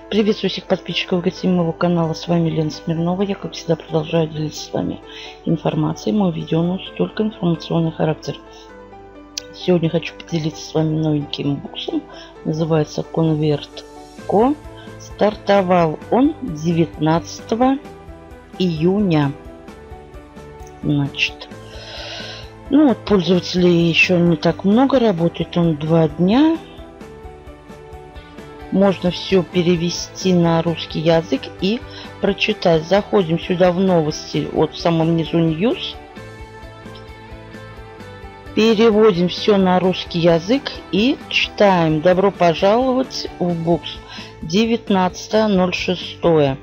Приветствую всех подписчиков и гостей моего канала. С вами Лена Смирнова. Я, как всегда, продолжаю делиться с вами информацией. Мой видео носит только информационный характер. Сегодня хочу поделиться с вами новеньким буксом. Называется ConvertCo. Стартовал он 19 июня. Значит, пользователей еще не так много. Работает он 2 дня. Можно все перевести на русский язык и прочитать. Заходим сюда в новости, вот в самом низу News. Переводим все на русский язык и читаем. Добро пожаловать в букс. 19.06.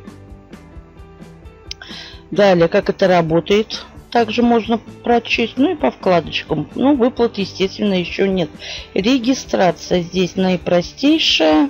Далее, как это работает, также можно прочесть. И по вкладочкам. Выплат, естественно, еще нет. Регистрация здесь наипростейшая.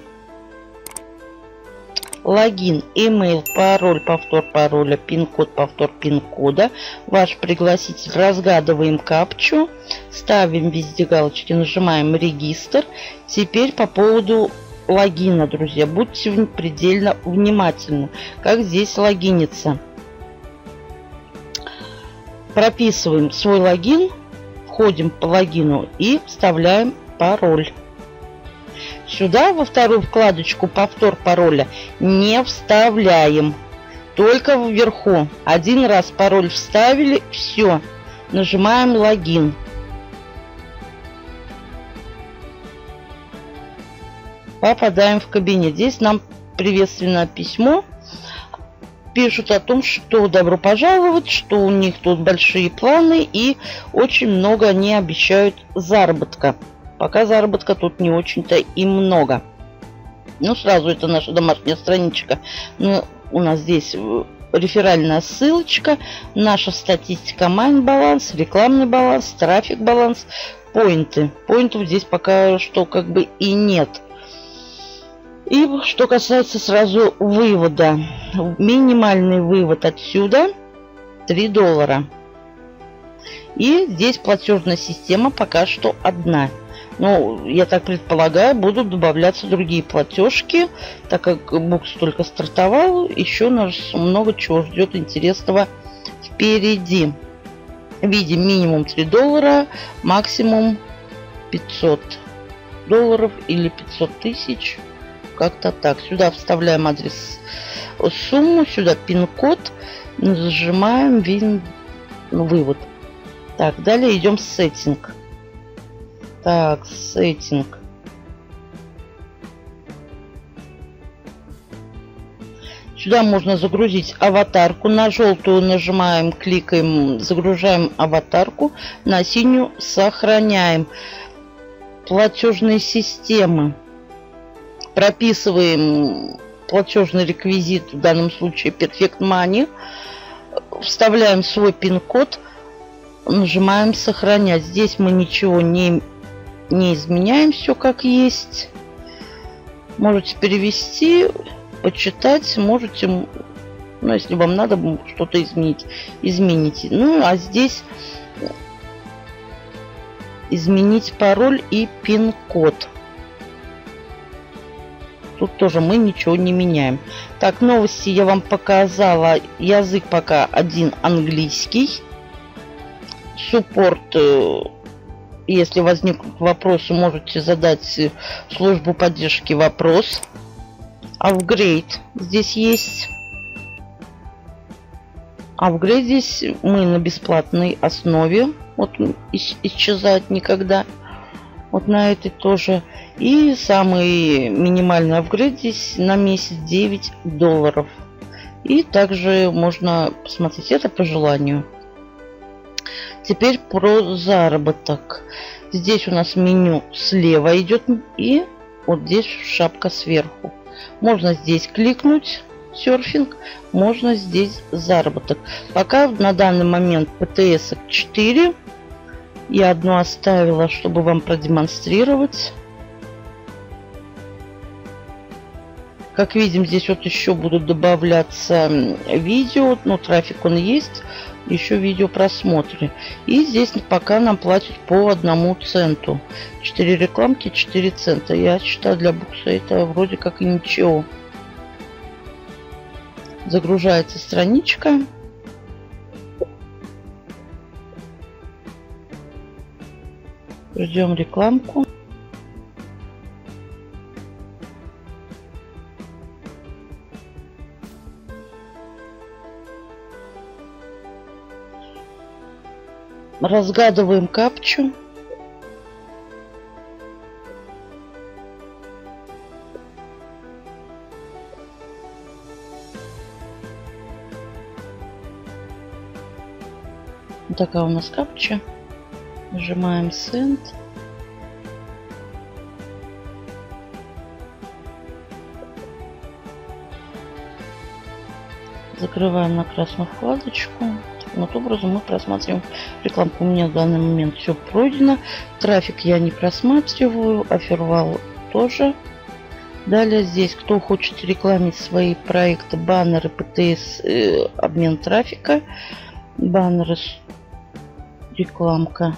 Логин, email, пароль, повтор пароля, пин-код, повтор пин-кода. Ваш пригласитель. Разгадываем капчу. Ставим везде галочки, нажимаем регистр. Теперь по поводу логина, друзья. Будьте предельно внимательны, как здесь логиниться. Прописываем свой логин. Входим по логину и вставляем пароль. Сюда во вторую вкладочку повтор пароля не вставляем. Только вверху. Один раз пароль вставили. Все. Нажимаем логин. Попадаем в кабинет. Здесь нам приветственное письмо. Пишут о том, что добро пожаловать, что у них тут большие планы и очень много они обещают заработка. Пока заработка тут не очень-то и много. Сразу это наша домашняя страничка. У нас здесь реферальная ссылочка. Наша статистика, майн-баланс, рекламный баланс, трафик-баланс, поинты. Поинтов здесь пока что и нет. И что касается сразу вывода. Минимальный вывод отсюда $3. И здесь платежная система пока что одна. Я так предполагаю, будут добавляться другие платежки, так как букс только стартовал, еще нас много чего ждет интересного впереди. Видим минимум $3, максимум $500 или 500 тысяч, как-то так. Сюда вставляем адрес, сумму, сюда пин-код, нажимаем вывод. Так, далее идем в сеттинг. Так, сеттинг. Сюда можно загрузить аватарку. На желтую нажимаем, кликаем, загружаем аватарку. На синюю сохраняем. Платежные системы. Прописываем платежный реквизит, в данном случае Perfect Money. Вставляем свой пин-код. Нажимаем сохранять. Здесь мы ничего не изменяем, все как есть. Можете перевести, почитать, можете, если вам надо что-то изменить, измените. А здесь изменить пароль и пин-код. Тут тоже мы ничего не меняем. Так, новости я вам показала. Язык пока один английский. Суппорт. Если возникнут вопросы, можете задать службу поддержки вопрос. Апгрейд здесь есть. Апгрейд здесь мы на бесплатной основе. Исчезает никогда. На этой тоже. И самый минимальный апгрейд здесь на месяц $9. И также можно посмотреть это по желанию. Теперь про заработок. Здесь у нас меню слева идет и здесь шапка сверху. Можно здесь кликнуть серфинг, можно здесь заработок. Пока на данный момент ПТС 4. Я одну оставила, чтобы вам продемонстрировать. Как видим, здесь еще будут добавляться видео. Трафик он есть. Еще видео просмотры. И здесь пока нам платят по 1 центу. 4 рекламки, 4 цента. Я считаю, для букса это вроде как и ничего. Загружается страничка. Ждем рекламку. Разгадываем капчу. Вот такая у нас капча. Нажимаем Send. Закрываем на красную вкладочку. Вот образом мы просматриваем рекламку. У меня в данный момент все пройдено. Трафик я не просматриваю. Офервал тоже. Далее здесь, кто хочет рекламить свои проекты, баннеры, ПТС, обмен трафика. Баннеры, рекламка.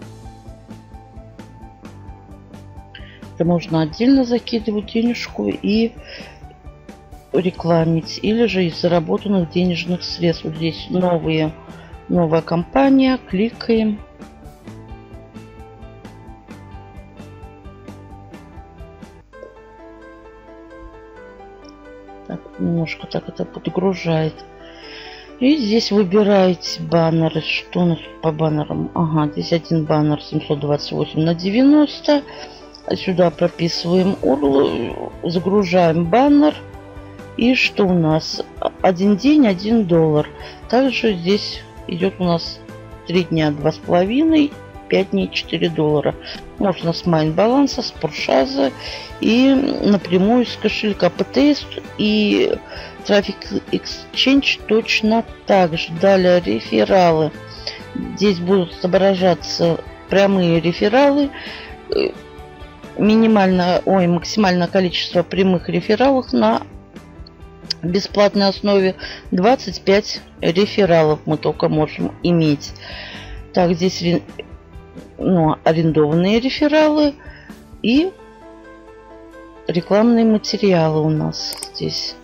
Это можно отдельно закидывать денежку и рекламить. Или же из заработанных денежных средств. Вот здесь новая компания. Кликаем. Так, немножко так это подгружает. И здесь выбираете баннеры. Что у нас по баннерам? Ага, здесь один баннер 728 на 90. Сюда прописываем URL. Загружаем баннер. И что у нас? 1 день, $1. Также здесь идет у нас 3 дня, 2,5, 5 дней, $4. Можно с Майнбаланса, с Пуршаза и напрямую с кошелька ПТС и Traffic Exchange точно так же. Далее рефералы. Здесь будут отображаться прямые рефералы. Максимальное количество прямых рефералов на бесплатной основе 25 рефералов мы только можем иметь. Так, здесь арендованные рефералы и рекламные материалы у нас здесь.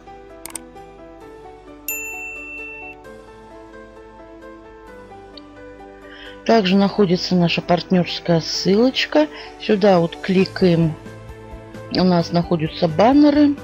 Также находится наша партнерская ссылочка. Сюда вот кликаем. У нас находятся баннеры.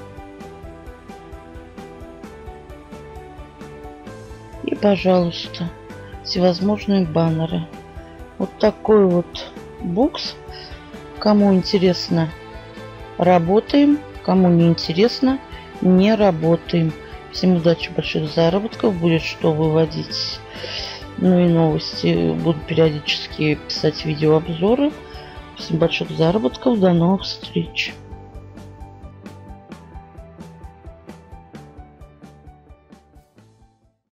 И, пожалуйста, всевозможные баннеры. Вот такой вот бокс. Кому интересно, работаем. Кому не интересно, не работаем. Всем удачи, больших заработков. Будет что выводить. Ну и новости. Буду периодически писать видеообзоры. Всем больших заработков. До новых встреч.